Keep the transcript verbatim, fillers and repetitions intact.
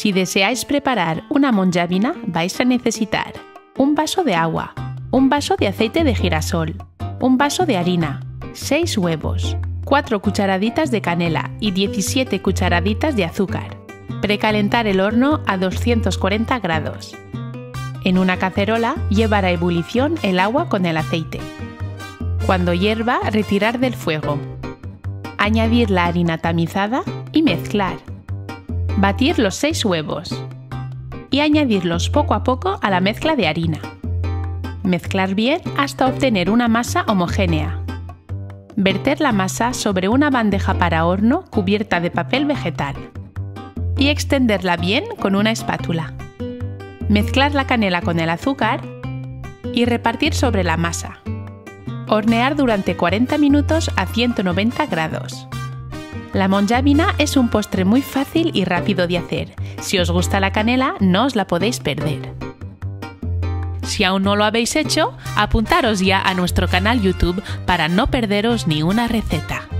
Si deseáis preparar una monjàvina, vais a necesitar un vaso de agua, un vaso de aceite de girasol, un vaso de harina, seis huevos, cuatro cucharaditas de canela y diecisiete cucharaditas de azúcar. Precalentar el horno a doscientos cuarenta grados. En una cacerola, llevar a ebullición el agua con el aceite. Cuando hierva, retirar del fuego. Añadir la harina tamizada y mezclar. Batir los seis huevos. Y añadirlos poco a poco a la mezcla de harina. Mezclar bien hasta obtener una masa homogénea. Verter la masa sobre una bandeja para horno cubierta de papel vegetal. Y extenderla bien con una espátula. Mezclar la canela con el azúcar y repartir sobre la masa. Hornear durante cuarenta minutos a ciento noventa grados. La monjàvina es un postre muy fácil y rápido de hacer. Si os gusta la canela, no os la podéis perder. Si aún no lo habéis hecho, apuntaros ya a nuestro canal YouTube para no perderos ni una receta.